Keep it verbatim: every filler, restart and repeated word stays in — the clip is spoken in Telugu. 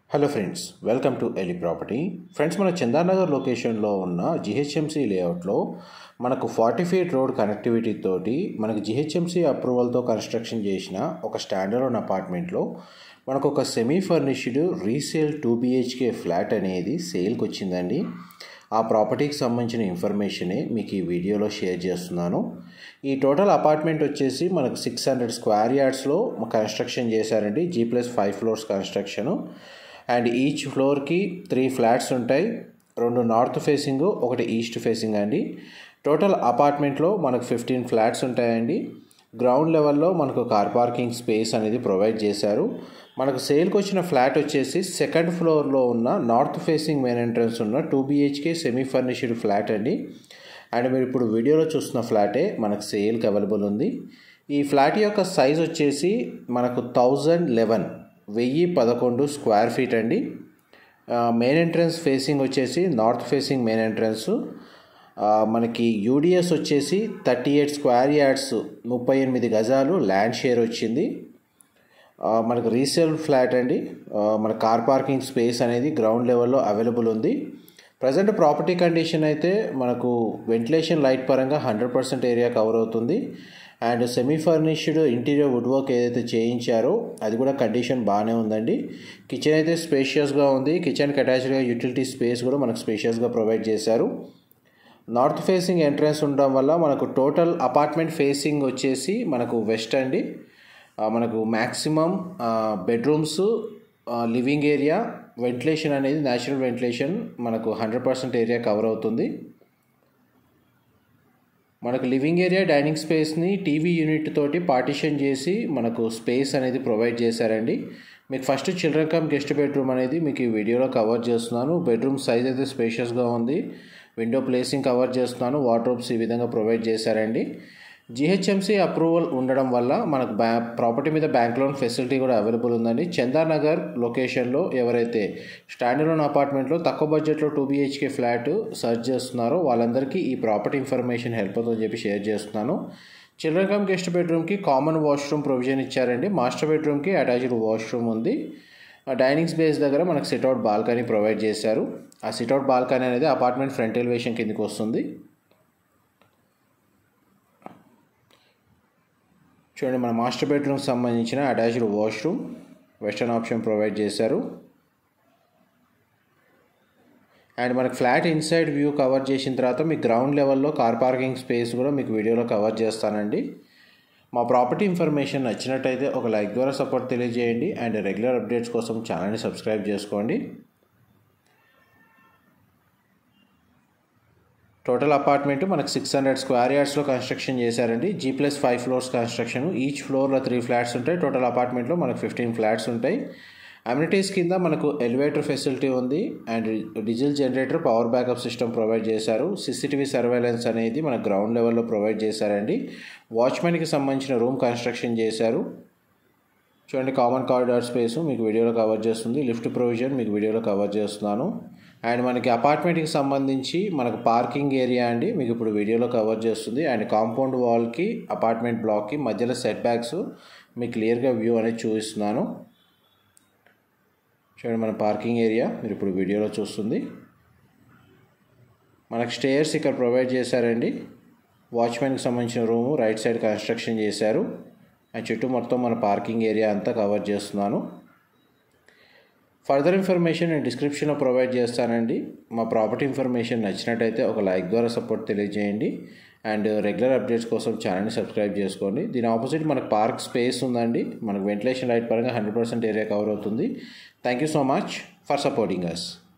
హలో ఫ్రెండ్స్, వెల్కమ్ టు ఎలి ప్రాపర్టీ. ఫ్రెండ్స్, మన చందానగర్ లొకేషన్లో ఉన్న జిహెచ్ఎంసీ లేఅవుట్లో మనకు ఫార్టీ ఫీట్ రోడ్ కనెక్టివిటీ తోటి మనకు జిహెచ్ఎంసీ అప్రూవల్తో కన్స్ట్రక్షన్ చేసిన ఒక స్టాండర్డ్ అపార్ట్మెంట్లో మనకు ఒక semi furnished resale two BHK flat అనేది సేల్కి వచ్చిందండి. ఆ ప్రాపర్టీకి సంబంధించిన ఇన్ఫర్మేషనే మీకు ఈ వీడియోలో షేర్ చేస్తున్నాను. ఈ టోటల్ అపార్ట్మెంట్ వచ్చేసి మనకు సిక్స్ హండ్రెడ్ స్క్వేర్ యార్డ్స్లో కన్స్ట్రక్షన్ చేశారండి. G plus five floors construction. And each ఫ్లోర్కి త్రీ ఫ్లాట్స్ ఉంటాయి. రెండు నార్త్ ఫేసింగ్, ఒకటి ఈస్ట్ ఫేసింగ్ అండి. టోటల్ అపార్ట్మెంట్లో మనకు ఫిఫ్టీన్ ఫ్లాట్స్ ఉంటాయండి. గ్రౌండ్ లెవెల్లో మనకు కార్ పార్కింగ్ స్పేస్ అనేది ప్రొవైడ్ చేశారు. మనకు సేల్కి వచ్చిన ఫ్లాట్ వచ్చేసి సెకండ్ ఫ్లోర్లో ఉన్న నార్త్ ఫేసింగ్ మెయిన్ ఎంట్రన్స్ ఉన్న two BHK semi furnished flat అండి. అండ్ మీరు ఇప్పుడు వీడియోలో చూస్తున్న ఫ్లాటే మనకు సేల్కి అవైలబుల్ ఉంది. ఈ ఫ్లాట్ యొక్క సైజ్ వచ్చేసి మనకు థౌజండ్ లెవెన్ వెయ్యి పదకొండు స్క్వేర్ ఫీట్ అండి. మెయిన్ ఎంట్రన్స్ ఫేసింగ్ వచ్చేసి నార్త్ ఫేసింగ్ మెయిన్ ఎంట్రన్స్. మనకి యూడిఎస్ వచ్చేసి థర్టీ ఎయిట్ స్క్వేర్ యార్డ్స్, ముప్పై ఎనిమిది గజాలు ల్యాండ్ షేర్ వచ్చింది. మనకు రీసేల్ ఫ్లాట్ అండి. మన కార్ పార్కింగ్ స్పేస్ అనేది గ్రౌండ్ లెవెల్లో అవైలబుల్ ఉంది. ప్రజెంట్ ప్రాపర్టీ కండిషన్ అయితే మనకు వెంటిలేషన్ లైట్ పరంగా హండ్రెడ్ పర్సెంట్ ఏరియా కవర్ అవుతుంది. And semi furnished interior wood work ఏదైతే చేయించారో అది కూడా కండిషన్ బాగానే ఉందండి. కిచెన్ అయితే స్పేషియస్గా ఉంది. కిచెన్కి అటాచ్డ్గా యూటిలిటీ స్పేస్ కూడా మనకు స్పేషియస్గా ప్రొవైడ్ చేశారు. నార్త్ ఫేసింగ్ ఎంట్రన్స్ ఉండడం వల్ల మనకు టోటల్ అపార్ట్మెంట్ ఫేసింగ్ వచ్చేసి మనకు వెస్ట్ అండి. మనకు maximum bedrooms, living area, ventilation అనేది న్యాచురల్ వెంటిలేషన్ మనకు హండ్రెడ్ పర్సెంట్ ఏరియా కవర్ అవుతుంది. మనకు లివింగ్ ఏరియా, డైనింగ్ స్పేస్ని టీవీ యూనిట్ తోటి పార్టిషన్ చేసి మనకు స్పేస్ అనేది ప్రొవైడ్ చేశారండి. మీకు first children cum guest bedroom అనేది మీకు ఈ వీడియోలో కవర్ చేస్తున్నాను. బెడ్రూమ్ సైజ్ అయితే స్పేషియస్గా ఉంది. విండో ప్లేసింగ్ కవర్ చేస్తున్నాను. వార్డ్రోబ్స్ ఈ విధంగా ప్రొవైడ్ చేశారండి. జిహెచ్ఎంసీ అప్రూవల్ ఉండడం వల్ల మనకు బ్యా ప్రాపర్టీ మీద బ్యాంక్ లోన్ ఫెసిలిటీ కూడా అవైలబుల్ ఉందండి. చందానగర్ లొకేషన్లో ఎవరైతే స్టాండర్డ్ అపార్ట్మెంట్లో తక్కువ బడ్జెట్లో టూ బిహెచ్కే ఫ్లాట్ సర్చ్ చేస్తున్నారో వాళ్ళందరికీ ఈ ప్రాపర్టీ ఇన్ఫర్మేషన్ హెల్ప్ అవుతుందని చెప్పి షేర్ చేస్తున్నాను. చిల్డ్రన్ కమ్ గెస్ట్ బెడ్రూమ్కి కామన్ వాష్రూమ్ ప్రొవిజన్ ఇచ్చారండి. మాస్టర్ బెడ్రూమ్కి అటాచ్డ్ వాష్రూమ్ ఉంది. డైనింగ్ స్పేస్ దగ్గర మనకు సిట్అవుట్ బాల్కనీ ప్రొవైడ్ చేశారు. ఆ సిట్అవుట్ బాల్కనీ అనేది అపార్ట్మెంట్ ఫ్రంట్ ఎలివేషన్ కిందకి వస్తుంది. చూడండి, మన మాస్టర్ బెడ్రూమ్కి సంబంధించిన attached washroom western option provide చేశారు. అండ్ మనకు ఫ్లాట్ ఇన్సైడ్ వ్యూ కవర్ చేసిన తర్వాత మీకు గ్రౌండ్ లెవెల్లో కార్ పార్కింగ్ స్పేస్ కూడా మీకు వీడియోలో కవర్ చేస్తానండి. మా ప్రాపర్టీ ఇన్ఫర్మేషన్ నచ్చినట్టయితే ఒక లైక్ ద్వారా సపోర్ట్ తెలియజేయండి. అండ్ రెగ్యులర్ అప్డేట్స్ కోసం ఛానల్ని సబ్స్క్రైబ్ చేసుకోండి. టోటల్ అపార్ట్మెంట్ మనకు సిక్స్ హండ్రెడ్ స్క్వేర్ యార్డ్స్లో కన్స్ట్రక్షన్ చేశారండి. G plus five floors construction. Each ఫ్లోర్లో త్రీ ఫ్లాట్స్ ఉంటాయి. టోటల్ అపార్ట్మెంట్లో మనకు ఫిఫ్టీన్ ఫ్లాట్స్ ఉంటాయి. అమ్యూనిటీస్ కింద మనకు ఎలివేటర్ ఫెసిలిటీ ఉంది. And diesel generator, power backup system provide చేశారు. సీసీటీవీ సర్వేలెన్స్ అనేది మన గ్రౌండ్ లెవెల్లో ప్రొవైడ్ చేశారండి. వాచ్మెన్కి సంబంధించిన రూమ్ కన్స్ట్రక్షన్ చేశారు. చూడండి, కామన్ కారిడార్ స్పేస్ మీకు వీడియోలో కవర్ చేస్తుంది. లిఫ్ట్ ప్రొవిజన్ మీకు వీడియోలో కవర్ చేస్తున్నాను. అండ్ మనకి అపార్ట్మెంట్కి సంబంధించి మనకు పార్కింగ్ ఏరియా అండి మీకు ఇప్పుడు వీడియోలో కవర్ చేస్తుంది. అండ్ కాంపౌండ్ వాల్కి, అపార్ట్మెంట్ బ్లాక్కి మధ్యలో సెట్ బ్యాక్స్ మీకు క్లియర్గా వ్యూ అనేది చూపిస్తున్నాను. చూడండి, మన పార్కింగ్ ఏరియా మీరు ఇప్పుడు వీడియోలో చూస్తుంది. మనకు స్టేర్స్ ఇక్కడ ప్రొవైడ్ చేశారండి. వాచ్మెన్కి సంబంధించిన రూము రైట్ సైడ్ కన్స్ట్రక్షన్ చేశారు. అండ్ చుట్టూ మొత్తం మన పార్కింగ్ ఏరియా అంతా కవర్ చేస్తున్నాను. ఫర్దర్ ఇన్ఫర్మేషన్ నేను డిస్క్రిప్షన్లో ప్రొవైడ్ చేస్తానండి. మా ప్రాపర్టీ ఇన్ఫర్మేషన్ నచ్చినట్టయితే ఒక లైక్ ద్వారా సపోర్ట్ తెలియజేయండి. అండ్ రెగ్యులర్ అప్డేట్స్ కోసం ఛానల్ని సబ్స్క్రైబ్ చేసుకోండి. దీని ఆపోజిట్ మనకు పార్క్ స్పేస్ ఉందండి. మనకు వెంటిలేషన్ లైట్ పరంగా హండ్రెడ్ పర్సెంట్ ఏరియా కవర్ అవుతుంది. Thank you so much for supporting us.